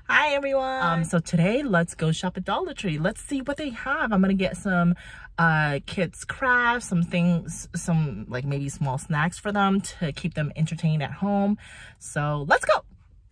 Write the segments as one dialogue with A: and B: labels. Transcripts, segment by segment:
A: Hi everyone. So today let's go shop at Dollar Tree. Let's see what they have. I'm gonna get some kids crafts, some things, some like maybe small snacks for them to keep them entertained at home. So let's go.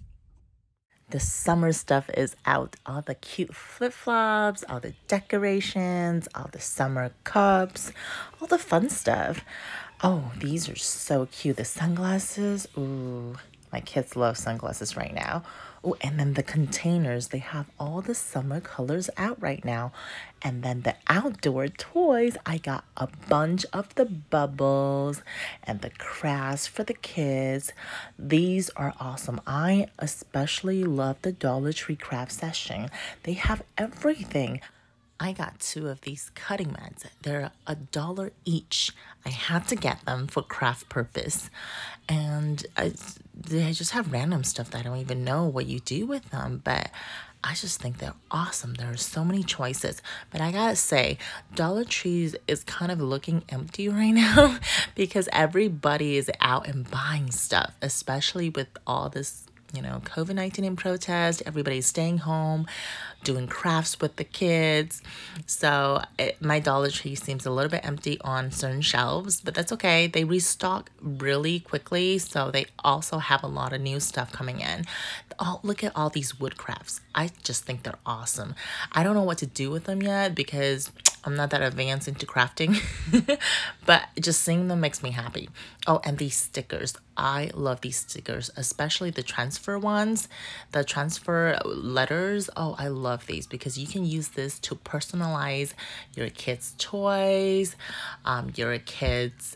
A: The summer stuff is out. All the cute flip-flops, all the decorations, all the summer cups, all the fun stuff. Oh, these are so cute. The sunglasses. Ooh, my kids love sunglasses right now. Oh, and then the containers. They have all the summer colors out right now. And then the outdoor toys. I got a bunch of the bubbles and the crafts for the kids. These are awesome. I especially love the Dollar Tree craft section. They have everything. I got 2 of these cutting mats. They're $1 each. I had to get them for craft purpose. And they just have random stuff that I don't even know what you do with them. But I just think they're awesome. There are so many choices. But I gotta say, Dollar Tree is kind of looking empty right now because everybody is out and buying stuff, especially with all this, you know, COVID-19 in protest. Everybody's staying home, doing crafts with the kids. So my Dollar Tree seems a little bit empty on certain shelves, but that's okay. They restock really quickly, so they also have a lot of new stuff coming in. Oh, look at all these wood crafts. I just think they're awesome. I don't know what to do with them yet because I'm not that advanced into crafting, but just seeing them makes me happy. Oh, and these stickers. I love these stickers, especially the transfer ones, the transfer letters. Oh, I love these because you can use this to personalize your kids' toys, your kids'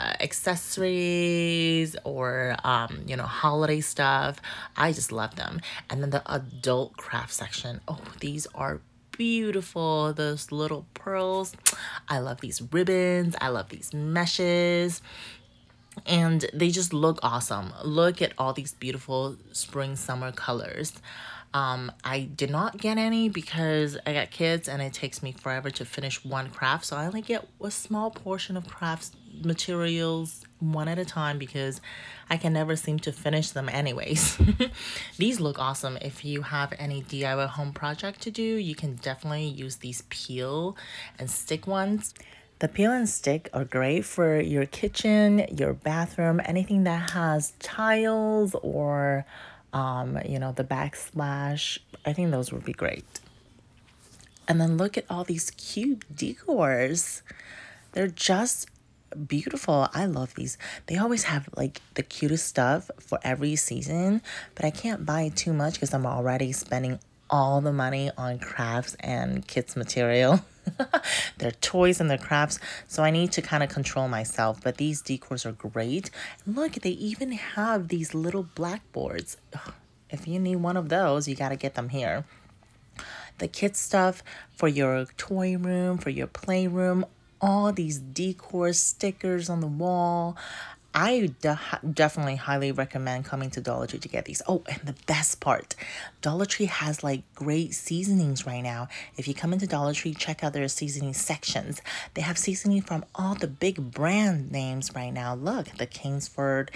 A: accessories, or, you know, holiday stuff. I just love them. And then the adult craft section. Oh, these are beautiful. Those little pearls. I love these ribbons. I love these meshes. And they just look awesome. Look at all these beautiful spring summer colors. I did not get any because I got kids and it takes me forever to finish one craft. So I only get a small portion of crafts materials one at a time because I can never seem to finish them anyways. These look awesome. If you have any DIY home project to do, you can definitely use these peel and stick ones. The peel and stick are great for your kitchen, your bathroom, anything that has tiles or, you know, the backsplash. I think those would be great. And then look at all these cute decors. They're just beautiful. I love these. They always have like the cutest stuff for every season, but I can't buy too much because I'm already spending all the money on crafts and kids material. Their toys and their crafts, so I need to kind of control myself. But these decors are great. And look, they even have these little blackboards. If you need one of those, you got to get them here. The kids stuff for your toy room, for your playroom, all these decor stickers on the wall. I definitely highly recommend coming to Dollar Tree to get these. Oh, and the best part, Dollar Tree has like great seasonings right now. If you come into Dollar Tree, check out their seasoning sections. They have seasoning from all the big brand names right now. Look, the Kingsford,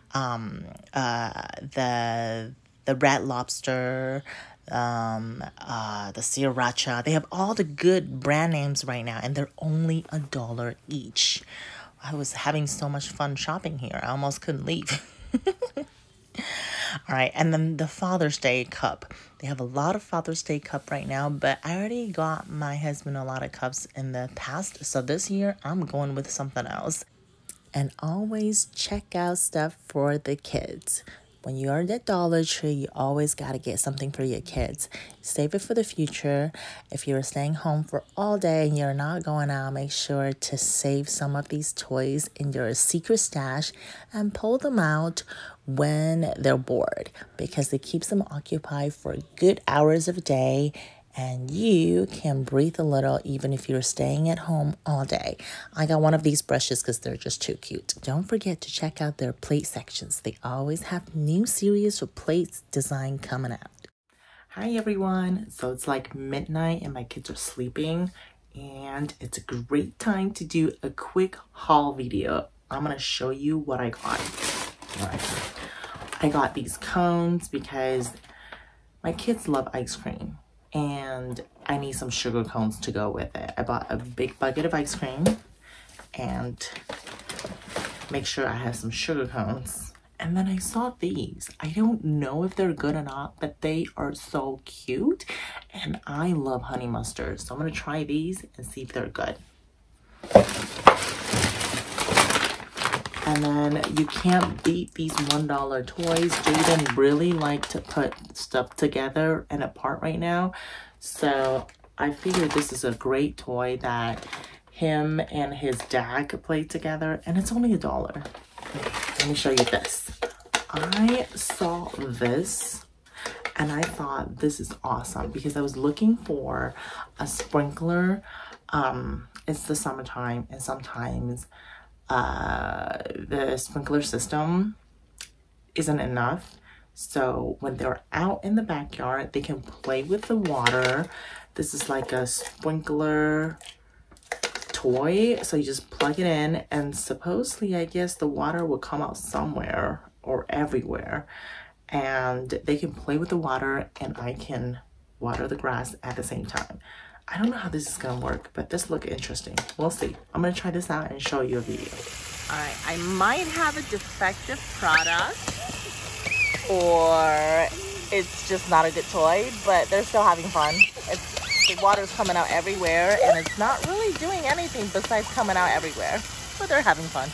A: the Red Lobster, the Sriracha. They have all the good brand names right now, and they're only $1 each. I was having so much fun shopping here. I almost couldn't leave. All right, and then the Father's Day cup. They have a lot of Father's Day cup right now, but I already got my husband a lot of cups in the past, so this year I'm going with something else. And always check out stuff for the kids. When you're at Dollar Tree, you always got to get something for your kids. Save it for the future. If you're staying home for all day and you're not going out, make sure to save some of these toys in your secret stash and pull them out when they're bored because it keeps them occupied for good hours of the day. And you can breathe a little even if you're staying at home all day. I got one of these brushes because they're just too cute. Don't forget to check out their plate sections. They always have new series of plates design coming out. Hi everyone. So it's like midnight and my kids are sleeping. And it's a great time to do a quick haul video. I'm going to show you what I got. All right. I got these cones because My kids love ice cream and I need some sugar cones to go with it. I bought a big bucket of ice cream and make sure I have some sugar cones. And then I saw these. I don't know if they're good or not, but they are so cute. And I love honey mustard. So I'm gonna try these and see if they're good. And then you can't beat these $1 toys. Jaden really like to put stuff together and apart right now. So I figured this is a great toy that him and his dad could play together. And it's only $1. Let me show you this. I saw this and I thought this is awesome because I was looking for a sprinkler. It's the summertime and sometimes the sprinkler system isn't enough. So when they're out in the backyard, they can play with the water. This is like a sprinkler toy. So you just plug it in and supposedly, I guess the water will come out somewhere or everywhere. And they can play with the water and I can water the grass at the same time. I don't know how this is gonna work, but this looks interesting. We'll see. I'm gonna try this out and show you a video. All right, I might have a defective product or it's just not a good toy, but they're still having fun. The water's coming out everywhere and it's not really doing anything besides coming out everywhere, but they're having fun.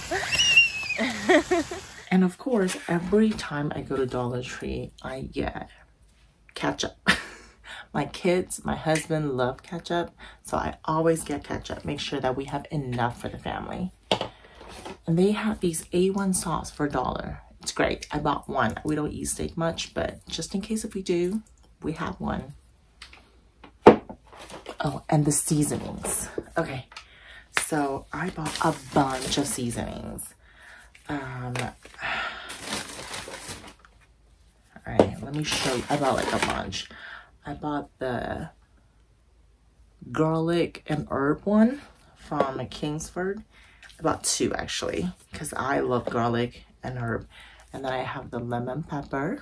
A: And of course, every time I go to Dollar Tree, I get ketchup. My kids, my husband love ketchup, so I always get ketchup. Make sure that we have enough for the family. And they have these A1 sauce for $1. It's great. I bought one. We don't eat steak much, but just in case if we do, we have one. Oh, and the seasonings. Okay, so I bought a bunch of seasonings. All right, let me show you. I bought like a bunch. I bought the garlic and herb one from Kingsford. I bought 2 actually, because I love garlic and herb. And then I have the lemon pepper.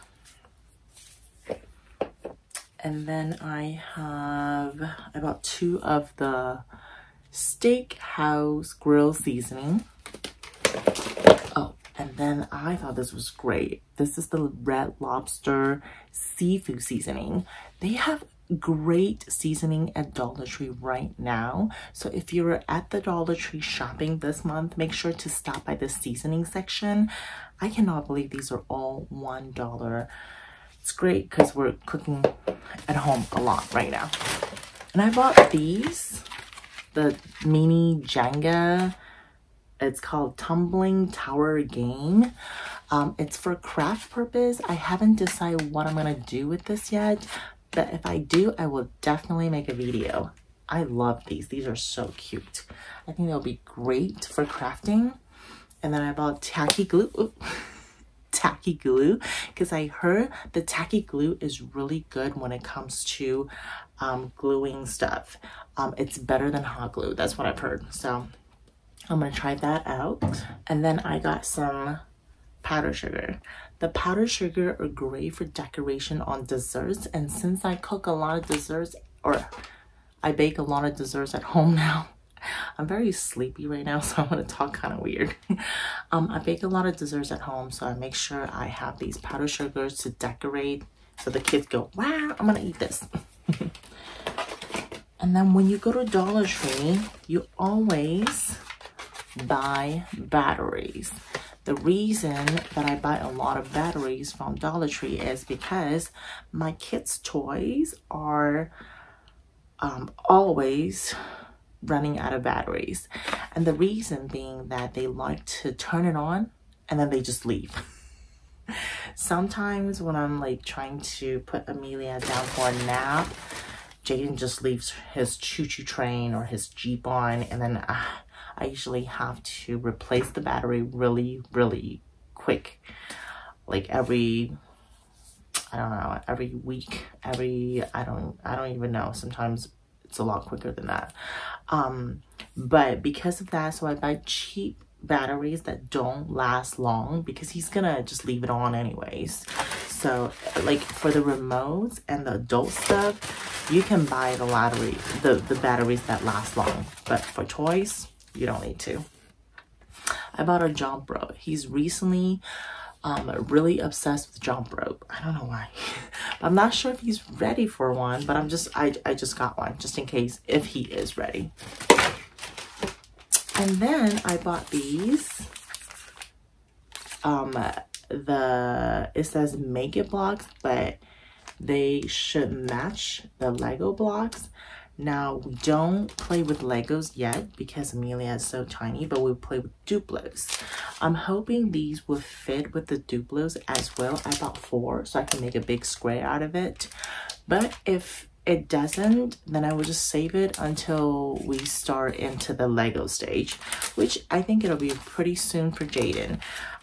A: And then I bought 2 of the Steakhouse grill seasoning. Oh, and then I thought this was great. This is the Red Lobster seafood seasoning. They have great seasoning at Dollar Tree right now. So if you're at the Dollar Tree shopping this month, make sure to stop by the seasoning section. I cannot believe these are all $1. It's great because we're cooking at home a lot right now. And I bought these, the mini Jenga. It's called Tumbling Tower Game. It's for craft purpose. I haven't decided what I'm gonna do with this yet, but if I do, I will definitely make a video. I love these. These are so cute. I think they'll be great for crafting. And then I bought tacky glue. Ooh. Tacky glue, because I heard the tacky glue is really good when it comes to gluing stuff. It's better than hot glue. That's what I've heard. So I'm gonna try that out. And then I got some powdered sugar. The powdered sugar are great for decoration on desserts. And since I cook a lot of desserts, or I bake a lot of desserts at home now, I'm very sleepy right now, so I'm gonna talk kind of weird. I bake a lot of desserts at home, so I make sure I have these powdered sugars to decorate, so the kids go, wow, I'm gonna eat this. And then when you go to Dollar Tree, you always buy batteries. The reason that I buy a lot of batteries from Dollar Tree is because my kids' toys are always running out of batteries. And the reason being that they like to turn it on and then they just leave. Sometimes when I'm like trying to put Amelia down for a nap, Jaden just leaves his choo-choo train or his Jeep on, and then I usually have to replace the battery really, really quick. Like every, I don't know, every week, I don't even know. Sometimes it's a lot quicker than that. But because of that, so I buy cheap batteries that don't last long because he's gonna just leave it on anyways. So So like for the remotes and the adult stuff, you can buy the batteries that last long, but for toys, you don't need to. I bought a jump rope. He's recently really obsessed with jump rope. I don't know why. I'm not sure if he's ready for one, but I just got one just in case if he is ready. And then I bought these. It says make it blocks, but they should match the Lego blocks. Now, we don't play with Legos yet because Amelia is so tiny, but we play with Duplos. I'm hoping these will fit with the Duplos as well. I bought 4 so I can make a big square out of it. But if it doesn't, then I will just save it until we start into the Lego stage, which I think it'll be pretty soon for Jaden.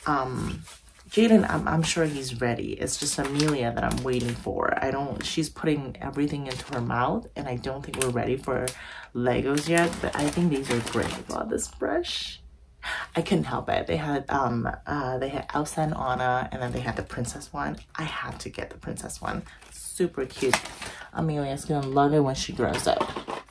A: Jaden, I'm sure he's ready. It's just Amelia that I'm waiting for. She's putting everything into her mouth, and I don't think we're ready for Legos yet, but I think these are great. I bought this brush. I couldn't help it. They had Elsa and Anna, and then they had the princess one. I had to get the princess one. Super cute. Amelia's gonna love it when she grows up.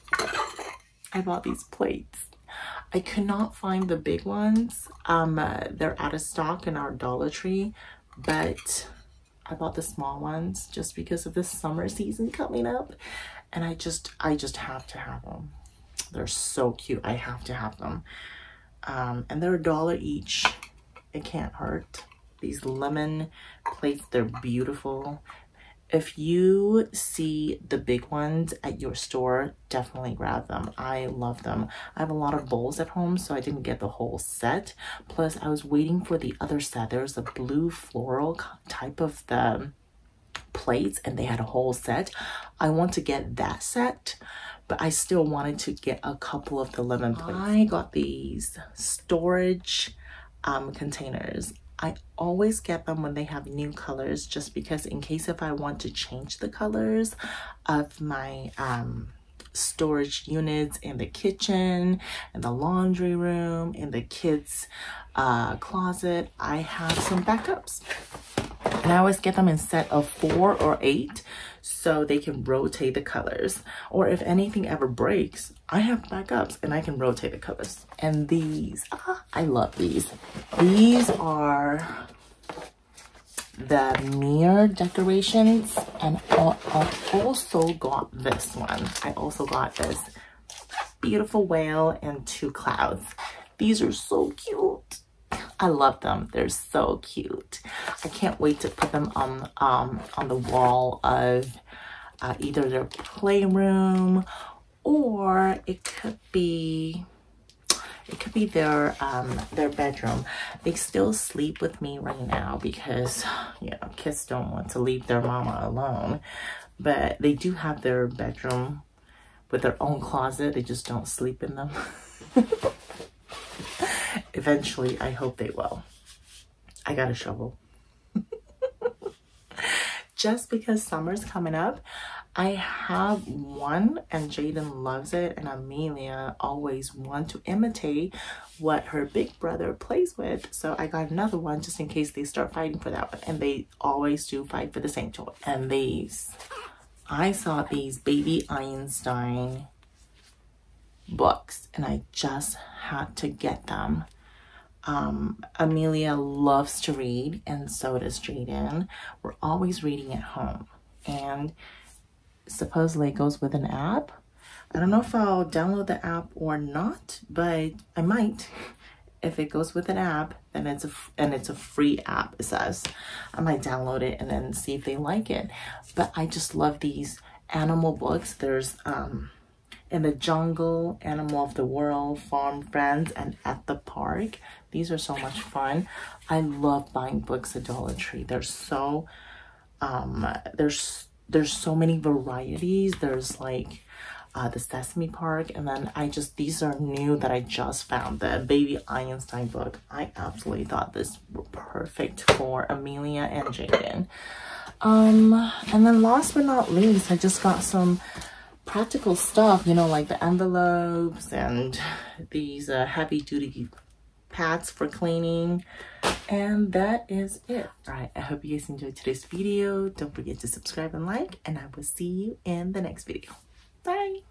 A: I bought these plates. I could not find the big ones. They're out of stock in our Dollar Tree, but I bought the small ones just because of the summer season coming up, and I just have to have them. They're so cute. I have to have them. And they're $1 each. It can't hurt. These lemon plates, they're beautiful. If you see the big ones at your store, definitely grab them. I love them. I have a lot of bowls at home, so I didn't get the whole set. Plus, I was waiting for the other set. There's a blue floral type of the plates, and they had a whole set. I want to get that set, but I still wanted to get a couple of the lemon plates. I got these storage containers. I always get them when they have new colors, just because in case if I want to change the colors of my storage units in the kitchen, in the laundry room, in the kids' closet, I have some backups. And I always get them in set of 4 or 8 so they can rotate the colors. Or if anything ever breaks, I have backups and I can rotate the colors. And these, I love these. These are the mirror decorations, and I also got this one. I also got this beautiful whale and 2 clouds. These are so cute. I love them. They're so cute. I can't wait to put them on the wall of either their playroom, or it could be their bedroom. They still sleep with me right now because, you know, kids don't want to leave their mama alone. But they do have their bedroom with their own closet. They just don't sleep in them. Eventually, I hope they will. I got a shovel. Just because summer's coming up, I have one, and Jaden loves it, and Amelia always wants to imitate what her big brother plays with. So I got another one just in case they start fighting for that one, and they always do fight for the same toy. And these, I saw these Baby Einstein books, and I just had to get them. Amelia loves to read, and so does Jaden. We're always reading at home, and supposedly it goes with an app. I don't know if I'll download the app or not, but I might. If it goes with an app, then it's a free app, it says. I might download it and then see if they like it. But I just love these animal books. There's In the Jungle, Animal of the World, Farm Friends, and At the Park. These are so much fun. I love buying books at Dollar Tree. There's so there's so many varieties. There's like the Sesame Park, and then these are new that I just found, the Baby Einstein book. I absolutely thought this were perfect for Amelia and Jaden. And then last but not least, I just got some practical stuff, you know, like the envelopes and these heavy duty pads for cleaning, and that is it. All right, I hope you guys enjoyed today's video. Don't forget to subscribe and like, and I will see you in the next video. Bye.